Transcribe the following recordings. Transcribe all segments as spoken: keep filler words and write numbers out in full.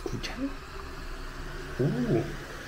¿Escuchan? Uh.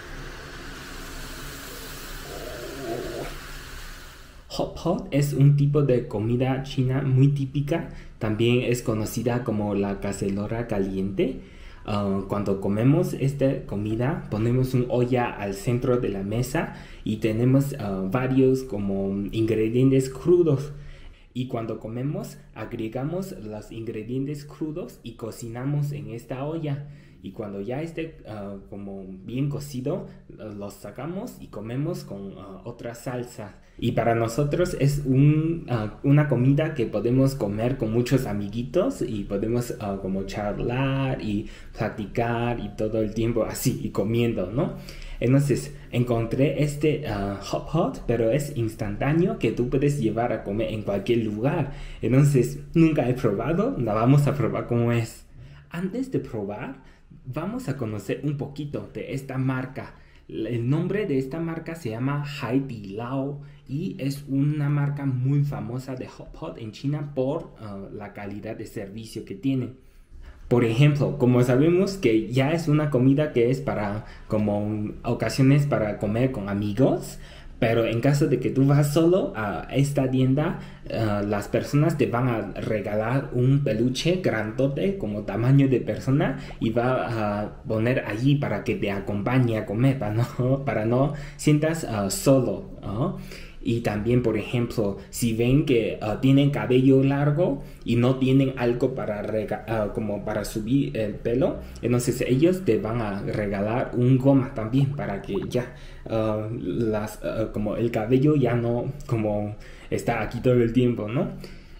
Hot pot es un tipo de comida china muy típica, también es conocida como la cacerola caliente. Uh, cuando comemos esta comida ponemos una olla al centro de la mesa y tenemos uh, varios como ingredientes crudos. Y cuando comemos agregamos los ingredientes crudos y cocinamos en esta olla. Y cuando ya esté uh, como bien cocido, uh, los sacamos y comemos con uh, otra salsa. Y para nosotros es un, uh, una comida que podemos comer con muchos amiguitos y podemos uh, como charlar y platicar y todo el tiempo así y comiendo, ¿no? Entonces encontré este uh, hot pot, pero es instantáneo que tú puedes llevar a comer en cualquier lugar. Entonces nunca he probado, la vamos a probar cómo es. Antes de probar, vamos a conocer un poquito de esta marca. El nombre de esta marca se llama Haidilao y es una marca muy famosa de hot pot en China por uh, la calidad de servicio que tiene. Por ejemplo, como sabemos que ya es una comida que es para como ocasiones para comer con amigos, pero en caso de que tú vas solo a esta tienda, uh, las personas te van a regalar un peluche grandote como tamaño de persona y va a poner allí para que te acompañe a comer, para no, para no sientas uh, solo, ¿no? Y también, por ejemplo, si ven que uh, tienen cabello largo y no tienen algo para, uh, como para subir el pelo, entonces ellos te van a regalar un goma también para que ya uh, las, uh, como el cabello ya no como está aquí todo el tiempo, ¿no?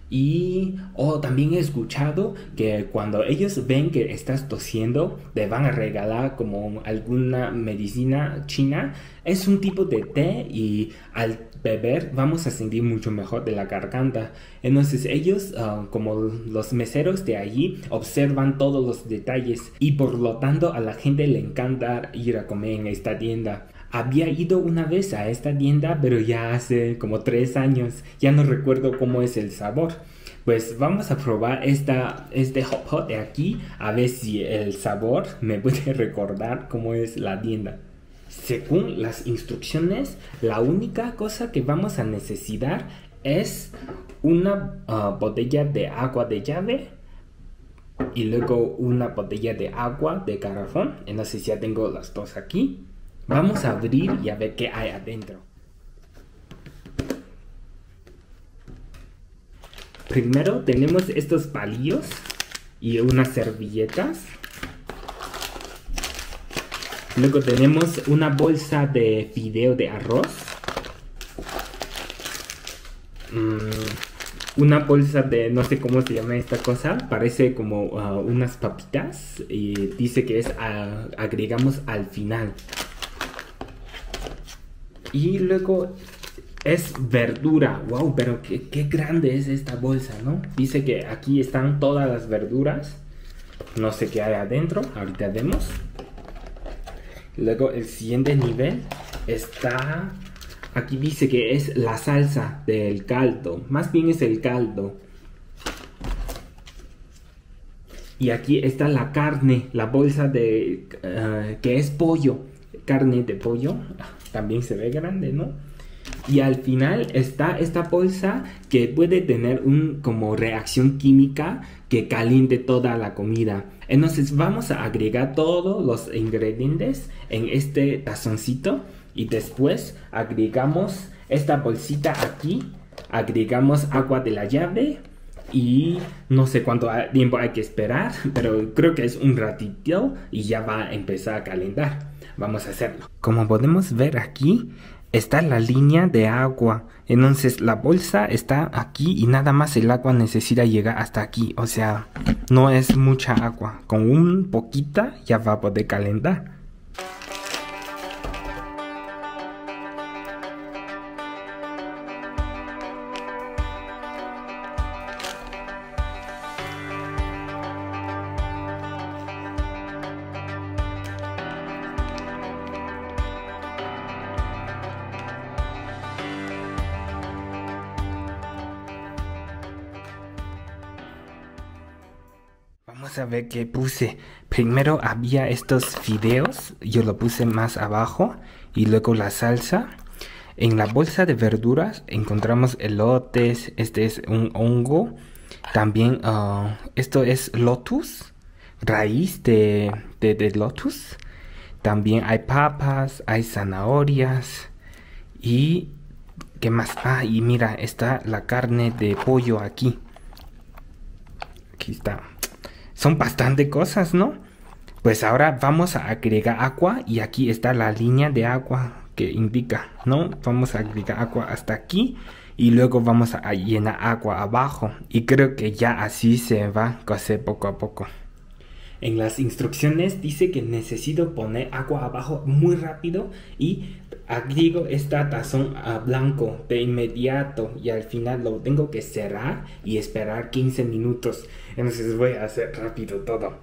Y oh, también he escuchado que cuando ellos ven que estás tosiendo, te van a regalar como alguna medicina china. Es un tipo de té y al beber vamos a sentir mucho mejor de la garganta. Entonces ellos, uh, como los meseros de allí, observan todos los detalles y por lo tanto a la gente le encanta ir a comer en esta tienda. Había ido una vez a esta tienda, pero ya hace como tres años. Ya no recuerdo cómo es el sabor. Pues vamos a probar esta, este hot pot de aquí, a ver si el sabor me puede recordar cómo es la tienda. Según las instrucciones, la única cosa que vamos a necesitar es una uh, botella de agua de llave y luego una botella de agua de garrafón. Entonces ya tengo las dos aquí. Vamos a abrir y a ver qué hay adentro. Primero tenemos estos palillos y unas servilletas. Luego tenemos una bolsa de fideo de arroz. Mm, una bolsa de no sé cómo se llama esta cosa. Parece como uh, unas papitas. Y dice que es uh, agregamos al final. Y luego es verdura. Wow, pero qué, qué grande es esta bolsa, ¿no? Dice que aquí están todas las verduras. No sé qué hay adentro. Ahorita vemos. Luego el siguiente nivel está... Aquí dice que es la salsa del caldo. Más bien es el caldo. Y aquí está la carne. La bolsa de... Uh, que es pollo. Carne de pollo. También se ve grande, ¿no? Y al final está esta bolsa que puede tener un como reacción química que caliente toda la comida. Entonces vamos a agregar todos los ingredientes en este tazoncito y después agregamos esta bolsita aquí, agregamos agua de la llave y no sé cuánto tiempo hay que esperar, pero creo que es un ratito y ya va a empezar a calentar. Vamos a hacerlo. Como podemos ver aquí, está la línea de agua. Entonces la bolsa está aquí y nada más el agua necesita llegar hasta aquí. O sea, no es mucha agua. Con un poquita ya va a poder calentar. Vamos vamos a ver qué puse. Primero había estos fideos, yo lo puse más abajo y luego la salsa. En la bolsa de verduras encontramos elotes, este es un hongo, también uh, esto es lotus, raíz de, de, de lotus. También hay papas, hay zanahorias y ¿qué más? Ah, y mira, está la carne de pollo aquí. Aquí está. Son bastante cosas, ¿no? Pues ahora vamos a agregar agua y aquí está la línea de agua que indica, ¿no? Vamos a agregar agua hasta aquí y luego vamos a llenar agua abajo. Y creo que ya así se va a cocer poco a poco. En las instrucciones dice que necesito poner agua abajo muy rápido y agrego esta tazón a blanco de inmediato y al final lo tengo que cerrar y esperar quince minutos. Entonces voy a hacer rápido todo.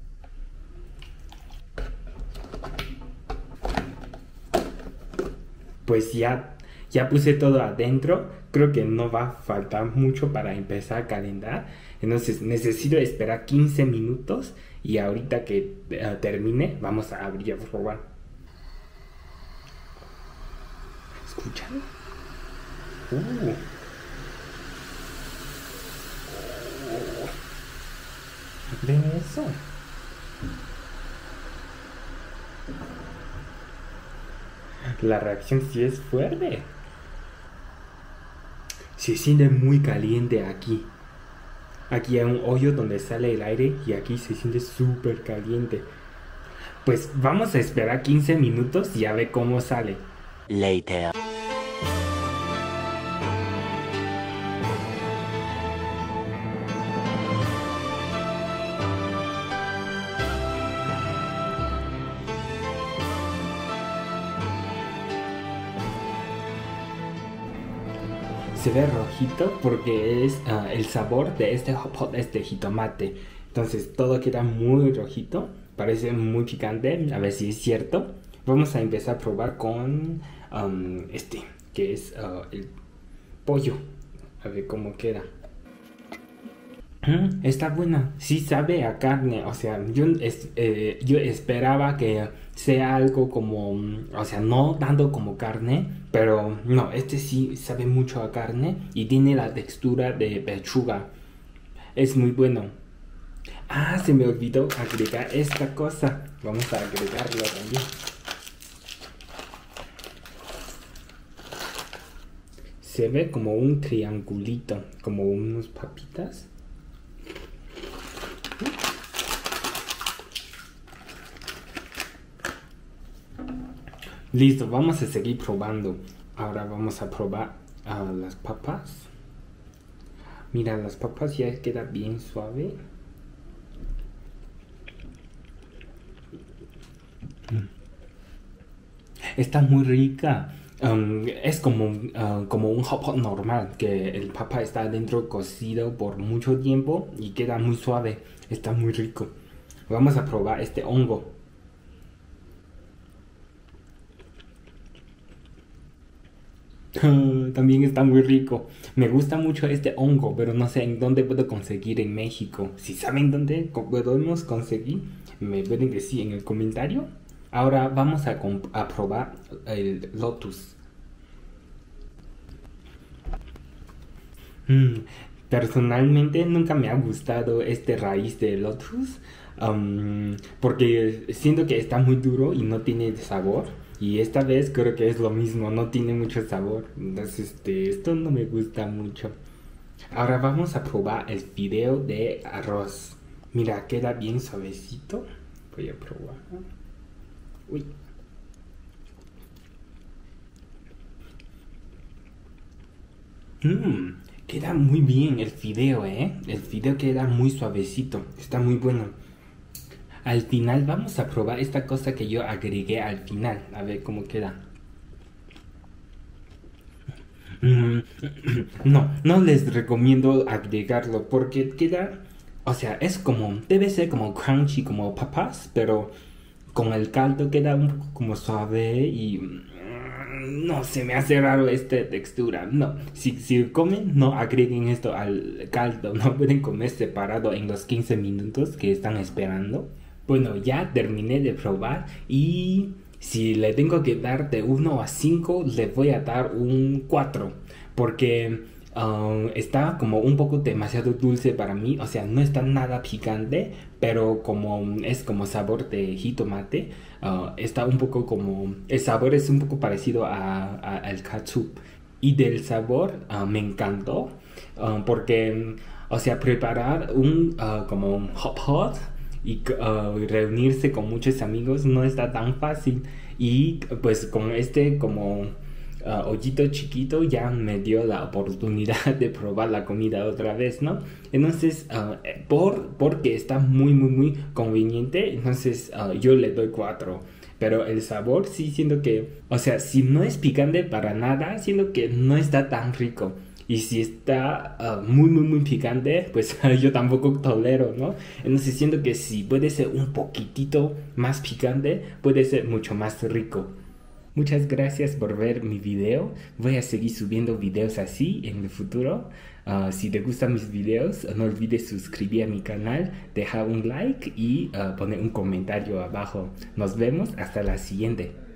Pues ya, ya puse todo adentro. Creo que no va a faltar mucho para empezar a calentar. Entonces necesito esperar quince minutos y ahorita que uh, termine vamos a abrir y a probar. ¿Escuchan? Uh. ¿Ven eso? La reacción sí es fuerte. Se siente muy caliente aquí. Aquí hay un hoyo donde sale el aire y aquí se siente súper caliente. Pues vamos a esperar quince minutos y a ver cómo sale. Later. Se ve rojito porque es uh, el sabor de este hot pot es de jitomate. Entonces todo queda muy rojito. Parece muy picante. A ver si es cierto. Vamos a empezar a probar con um, este, que es uh, el pollo. A ver cómo queda. Mm, está buena. Sí sabe a carne. O sea, yo, es, eh, yo esperaba que sea algo como, o sea, no tanto como carne, pero no, este sí sabe mucho a carne y tiene la textura de pechuga. Es muy bueno. Ah, se me olvidó agregar esta cosa. Vamos a agregarlo también. Se ve como un triangulito, como unas papitas. Listo, vamos a seguir probando. Ahora vamos a probar uh, las papas. Mira, las papas ya queda bien suave. Mm. Está muy rica. Um, es como, uh, como un hot pot normal, que el papa está dentro cocido por mucho tiempo y queda muy suave. Está muy rico. Vamos a probar este hongo. También está muy rico. Me gusta mucho este hongo, pero no sé en dónde puedo conseguir en México. Si saben dónde podemos conseguir, me pueden decir en el comentario. Ahora vamos a, a probar el lotus. Mm, personalmente nunca me ha gustado este raíz de lotus. Um, porque siento que está muy duro y no tiene sabor. Y esta vez creo que es lo mismo, no tiene mucho sabor. Entonces este, esto no me gusta mucho. Ahora vamos a probar el fideo de arroz. Mira, queda bien suavecito. Voy a probar. Uy. Mmm, queda muy bien el fideo, ¿eh? El fideo queda muy suavecito. Está muy bueno. Al final vamos a probar esta cosa que yo agregué al final. A ver cómo queda. Mm, no, no les recomiendo agregarlo porque queda... O sea, es como... Debe ser como crunchy, como papas, pero con el caldo queda un poco como suave y... no se me hace raro esta textura. No, si, si comen, no agreguen esto al caldo. No pueden comer separado en los quince minutos que están esperando. Bueno, ya terminé de probar y si le tengo que dar de uno a cinco, le voy a dar un cuatro. Porque um, está como un poco demasiado dulce para mí. O sea, no está nada picante, pero como es como sabor de jitomate, uh, está un poco como... El sabor es un poco parecido a, a- al ketchup. Y del sabor uh, me encantó. uh, porque, o sea, preparar un uh, como un hot pot y uh, reunirse con muchos amigos no está tan fácil. Y pues con este como uh, ollito chiquito ya me dio la oportunidad de probar la comida otra vez, ¿no? Entonces, uh, por, porque está muy, muy, muy conveniente, entonces uh, yo le doy cuatro. Pero el sabor sí siento que, o sea, si no es picante para nada, siento que no está tan rico. Y si está uh, muy, muy, muy picante, pues yo tampoco tolero, ¿no? Entonces siento que si puede ser un poquitito más picante, puede ser mucho más rico. Muchas gracias por ver mi video. Voy a seguir subiendo videos así en el futuro. Uh, si te gustan mis videos, no olvides suscribir a mi canal, dejar un like y uh, poner un comentario abajo. Nos vemos hasta la siguiente.